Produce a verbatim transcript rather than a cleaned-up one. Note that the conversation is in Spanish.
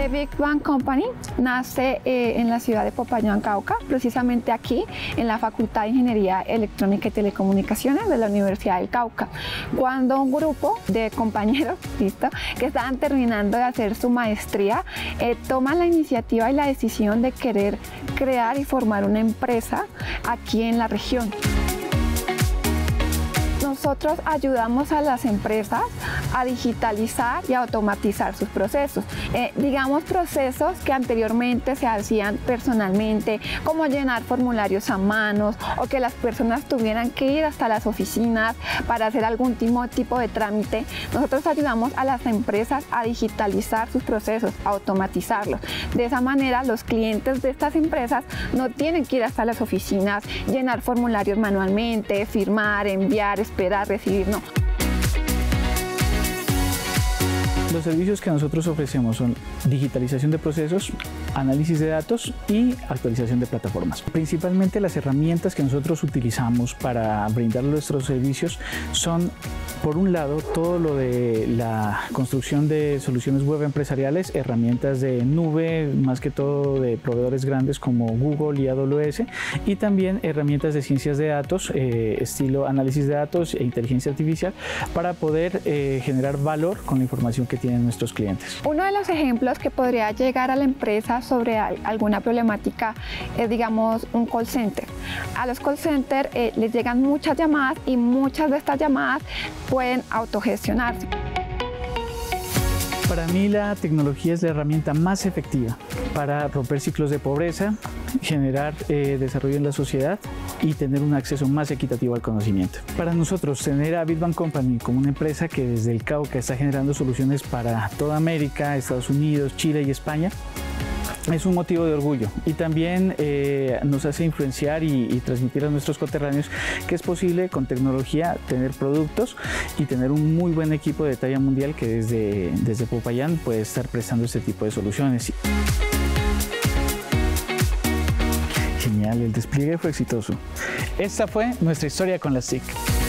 The Big Bang Company nace eh, en la ciudad de Popayán, Cauca, precisamente aquí en la Facultad de Ingeniería Electrónica y Telecomunicaciones de la Universidad del Cauca, cuando un grupo de compañeros ¿listo? que estaban terminando de hacer su maestría eh, toman la iniciativa y la decisión de querer crear y formar una empresa aquí en la región. Nosotros ayudamos a las empresas a digitalizar y a automatizar sus procesos. Eh, digamos procesos que anteriormente se hacían personalmente, como llenar formularios a manos o que las personas tuvieran que ir hasta las oficinas para hacer algún tipo, tipo de trámite. Nosotros ayudamos a las empresas a digitalizar sus procesos, a automatizarlos. De esa manera los clientes de estas empresas no tienen que ir hasta las oficinas, llenar formularios manualmente, firmar, enviar, esperar, recibir, no. Los servicios que nosotros ofrecemos son digitalización de procesos, análisis de datos y actualización de plataformas. Principalmente las herramientas que nosotros utilizamos para brindar nuestros servicios son, por un lado, todo lo de la construcción de soluciones web empresariales, herramientas de nube, más que todo de proveedores grandes como Google y A W S, y también herramientas de ciencias de datos, eh, estilo análisis de datos e inteligencia artificial, para poder eh, generar valor con la información que tienen nuestros clientes. Uno de los ejemplos que podría llegar a la empresa sobre alguna problemática es, digamos, un call center. A los call centers eh, les llegan muchas llamadas y muchas de estas llamadas pueden autogestionarse. Para mí la tecnología es la herramienta más efectiva para romper ciclos de pobreza, generar eh, desarrollo en la sociedad y tener un acceso más equitativo al conocimiento. Para nosotros, tener a Big Bang Company como una empresa que desde el Cauca está generando soluciones para toda América, Estados Unidos, Chile y España, es un motivo de orgullo, y también eh, nos hace influenciar y, y transmitir a nuestros coterráneos que es posible con tecnología tener productos y tener un muy buen equipo de talla mundial que desde, desde Popayán puede estar prestando este tipo de soluciones. Genial, el despliegue fue exitoso. Esta fue nuestra historia con las T I C.